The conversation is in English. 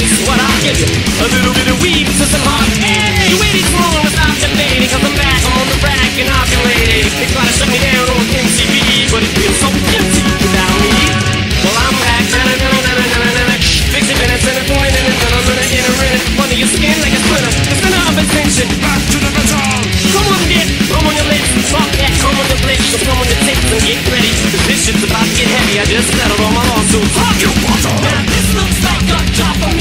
this is what I'll give you. A little bit of weed to some hard candy. You waited too long to stop debating, cause I'm back, I'm on the rack and ovulating. They try to shut me down on MTV, but it feels so empty without me. Well, I'm back, fixing minutes and a point and a minute, under your skin like a splinter, the center of attention. Back to the metal. Come on, Dick, come on your lips, talk that, come on your lips, so come on your tips and get ready. Cause this shit's about to get heavy, I just settled on my lawsuit. Fuck you, Walter. Now this looks like a job for